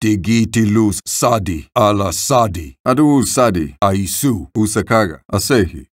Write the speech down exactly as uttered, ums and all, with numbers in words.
Tigitilus Sadi ala Sadi. Adu Sadi. Aisu Usakaga. Asehi.